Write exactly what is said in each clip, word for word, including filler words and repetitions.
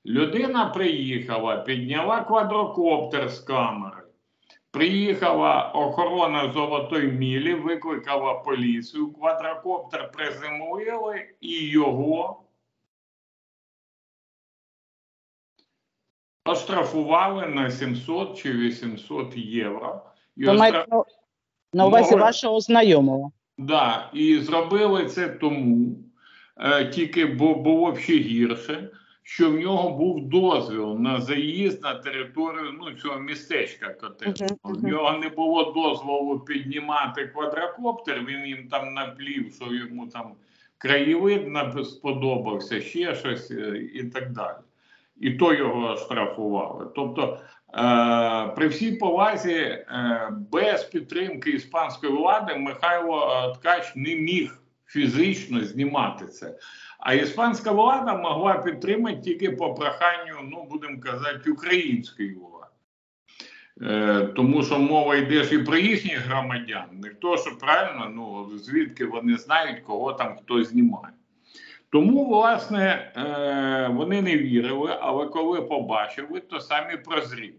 Людина приїхала, підняла квадрокоптер з камери. Приїхала охорона Золотої Мілі, викликала поліцію, квадрокоптер приземлили і його оштрафували на сімсот чи вісімсот євро. І Ви маєте оштраф... на увазі Мого... вашого знайомого? Да, і зробили це тому, е, тільки бо було б ще гірше, що в нього був дозвіл на заїзд на територію, ну, цього містечка котежного. Uh-huh, uh-huh. В нього не було дозволу піднімати квадрокоптер, він їм там наплів, що йому там краєвид сподобався, ще щось і так далі. І то його штрафували. Тобто, е, при всій повазі, е, без підтримки іспанської влади Михайло Ткач не міг фізично знімати це. А іспанська влада могла підтримати тільки по проханню, ну, будемо казати, української влади. Е, тому що мова йде ж і про їхніх громадян. Не то, що правильно, ну, звідки вони знають, кого там хто знімає. Тому, власне, е, вони не вірили, але коли побачили, то самі прозріли.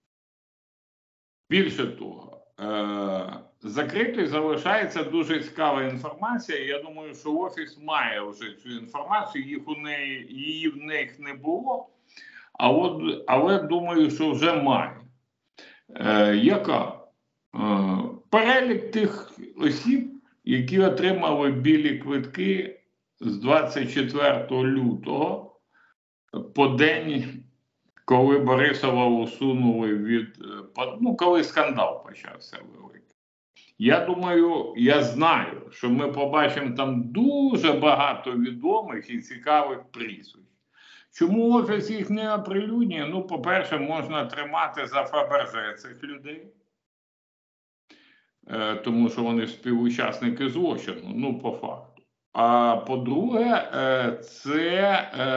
Більше того, е, закритою залишається дуже цікава інформація. Я думаю, що Офіс має вже цю інформацію, їх у неї, її в них не було, а от, але думаю, що вже має. Е, яка? Е, перелік тих осіб, які отримали білі квитки з двадцять четвертого лютого по день, коли Борисова усунули від, ну, коли скандал почався великий. Я думаю, я знаю, що ми побачимо там дуже багато відомих і цікавих прізвищ. Чому Офіс їх не оприлюднює? Ну, по-перше, можна тримати за Фаберже цих людей, е, тому що вони співучасники злочину, ну, по факту. А по-друге, це е,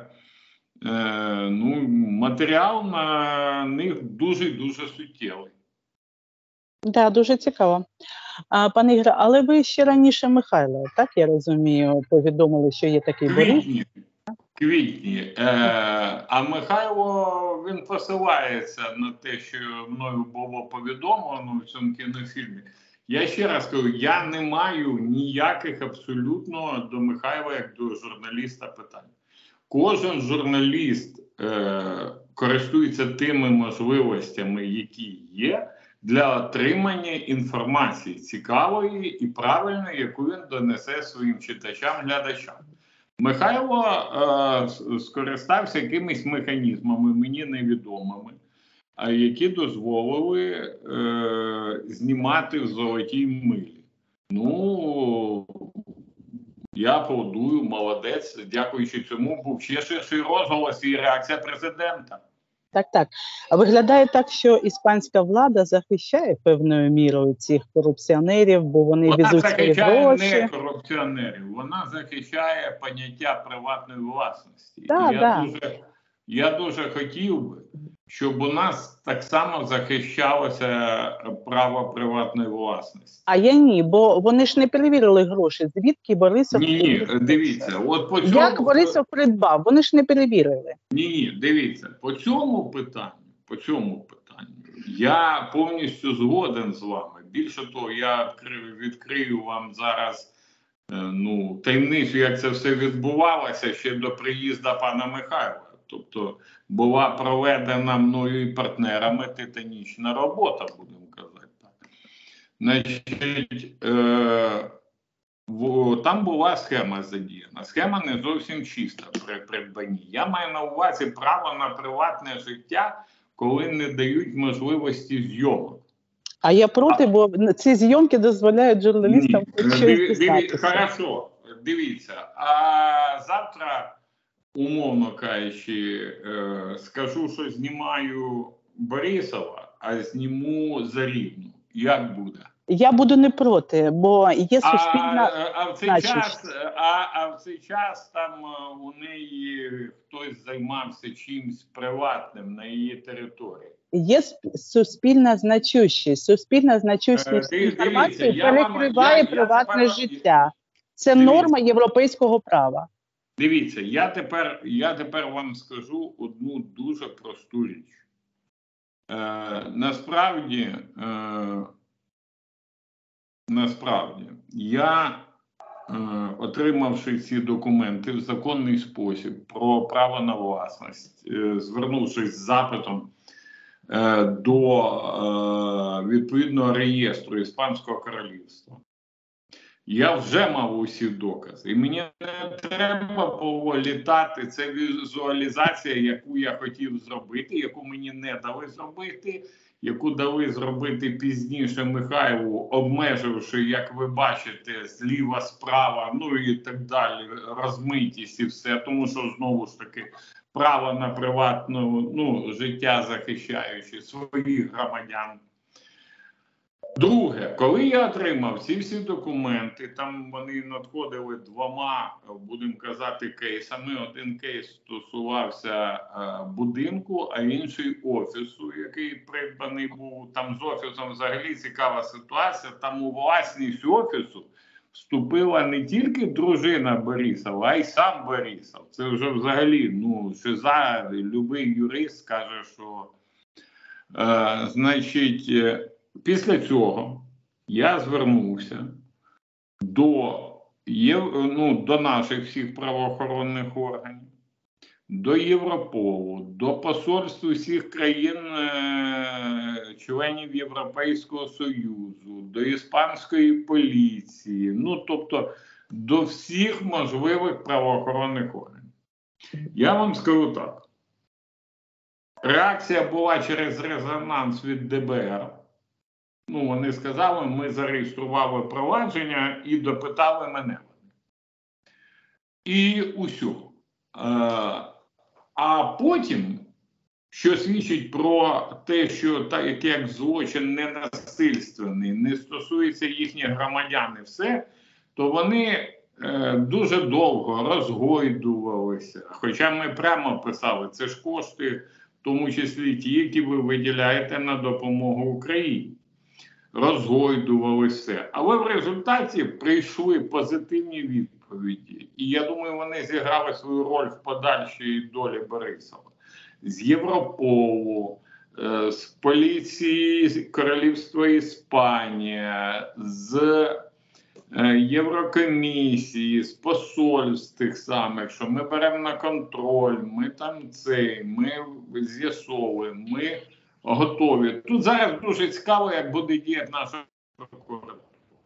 е, ну, матеріал на них дуже-дуже суттєвий. Так, да, дуже цікаво. А, пане Ігоре, але ви ще раніше Михайла, так я розумію, повідомили, що є такий Борис? Квітні. Квітні. Е, а Михайло, він посилається на те, що мною було повідомлено в цьому кінофільмі. Я ще раз кажу, я не маю ніяких абсолютно до Михайла, як до журналіста, питань. Кожен журналіст е, користується тими можливостями, які є, для отримання інформації цікавої і правильної, яку він донесе своїм читачам-глядачам. Михайло е, скористався якимись механізмами, мені невідомими, які дозволили е, знімати в Золотій Милі. Ну, я аплодую, молодець. Дякуючи цьому, був ще ширший розголос і реакція президента. Так, так. А виглядає так, що іспанська влада захищає певною мірою цих корупціонерів, бо вони вона везуть свої гроші. Вона захищає не корупціонерів, вона захищає поняття приватної власності. Да, я, да. дуже, я дуже хотів би, щоб у нас так само захищалося право приватної власності. А я ні, бо вони ж не перевірили гроші. Звідки Борисов... Ні, ні, дивіться. От по цьому... Як Борисов придбав? Вони ж не перевірили. Ні, ні, дивіться. По цьому питанню, по цьому питанню, я повністю згоден з вами. Більше того, я відкрию, відкрию вам зараз ну, таємницю, як це все відбувалося ще до приїзду пана Михайла. Тобто була проведена мною і партнерами титанічна робота, будемо казати так. Значить, е, в, там була схема задіяна. Схема не зовсім чиста при придбанні. Я маю на увазі право на приватне життя, коли не дають можливості зйомок. А я проти, а, бо ці зйомки дозволяють журналістам щось дізнатися. Хорошо, дивіться. А завтра... Умовно кажучи, е, скажу, що знімаю Борисова, а зніму Зарівну. Як буде? Я буду не проти, бо є суспільна... А, а, в, цей час, а, а в цей час там у неї хтось займався чимсь приватним на її території. Є суспільна значущість. Суспільна значущість е, інформації перекриває вам, приватне я, життя. Це дивіться. Норма європейського права. Дивіться, я тепер, я тепер вам скажу одну дуже просту річ. Е, насправді, е, насправді, я, е, отримавши ці документи в законний спосіб про право на власність, е, звернувшись з запитом е, до е, відповідного реєстру Іспанського королівства, я вже мав усі докази. І мені не треба було літати. Це візуалізація, яку я хотів зробити, яку мені не дали зробити, яку дали зробити пізніше Михайлу, обмеживши, як ви бачите, зліва, справа, ну і так далі, розмитість і все. Тому що, знову ж таки, право на приватне ну, життя, захищаючи своїх громадян. Друге, коли я отримав ці всі документи, там вони надходили двома, будемо казати, кейсами. Один кейс стосувався е, будинку, а інший офісу, який придбаний був. Там з офісом взагалі цікава ситуація. Там у власність офісу вступила не тільки дружина Борисова, а й сам Борисов. Це вже взагалі, ну, шиза, любий юрист скаже, що, е, значить, після цього я звернувся до, ну, до наших всіх правоохоронних органів, до Європолу, до посольств усіх країн-членів Європейського Союзу, до іспанської поліції, ну, тобто до всіх можливих правоохоронних органів. Я вам скажу так. Реакція була через резонанс від Де Бе Ер. Ну, вони сказали, ми зареєстрували провадження і допитали мене. І усього. А потім, що свідчить про те, що так як злочин ненасильственний, не стосується їхніх громадян і все, то вони е, дуже довго розгойдувалися. Хоча ми прямо писали, це ж кошти, в тому числі ті, які ви виділяєте на допомогу Україні. Розгойдували все. Але в результаті прийшли позитивні відповіді. І я думаю, вони зіграли свою роль в подальшій долі Борисова. З Європолу, з поліції Королівства Іспанія, з Єврокомісії, з посольств тих самих, що ми беремо на контроль, ми там цей, ми з'ясовуємо, ми готові. Тут зараз дуже цікаво, як буде діяти наша прокуратура.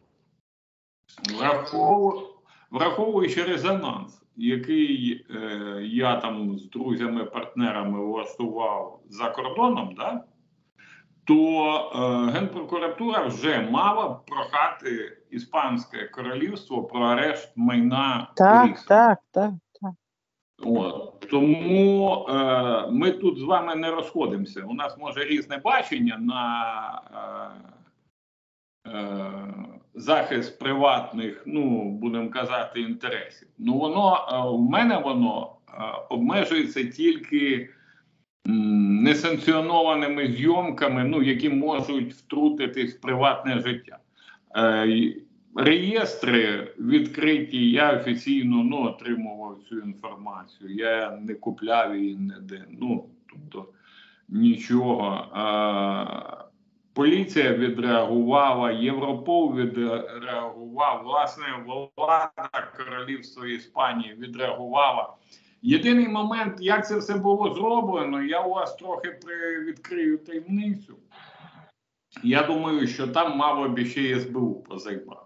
Враховуючи резонанс, який е, я там з друзями-партнерами влаштував за кордоном, да, то е, Генпрокуратура вже мала прохати Іспанське королівство про арешт майна. Так, так, так. От. Тому е, ми тут з вами не розходимося. У нас може різне бачення на е, е, захист приватних, ну, будемо казати, інтересів. Ну, воно, е, в мене воно е, обмежується тільки м, несанкціонованими зйомками, ну, які можуть втрутитись в приватне життя. Е, Реєстри відкриті, я офіційно ну, отримував цю інформацію, я не купляв її ніде, ну, тобто нічого. А, поліція відреагувала, Європол відреагував, власне, влада Королівства Іспанії відреагувала. Єдиний момент, як це все було зроблено, я у вас трохи відкрию таємницю. Я думаю, що там мало б ще Ес Бе У позаймати.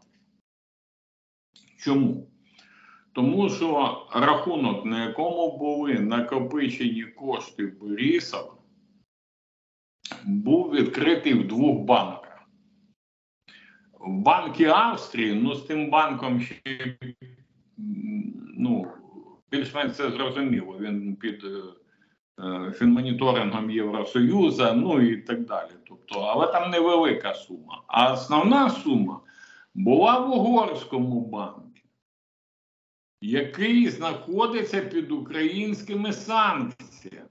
Чому? Тому що рахунок, на якому були накопичені кошти Борисова, був відкритий в двох банках. В Банку Австрії, ну з тим банком ще, ну, більш-менш це зрозуміло, він під е, фінмоніторингом Євросоюзу, ну і так далі. Тобто, але там невелика сума. А основна сума була в Угорському банку, який знаходиться під українськими санкціями.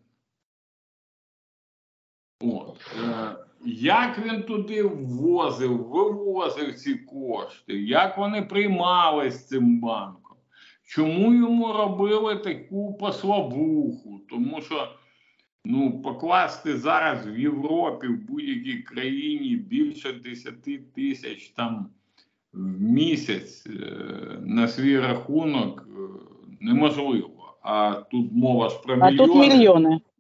От. Е, як він туди ввозив, вивозив ці кошти, як вони приймались цим банком, Чому йому робили таку послабуху? Тому що ну, покласти зараз в Європі, в будь-якій країні більше десяти тисяч там в місяць е, на свій рахунок е, неможливо. А тут мова ж про А тут мільйони. мільйони.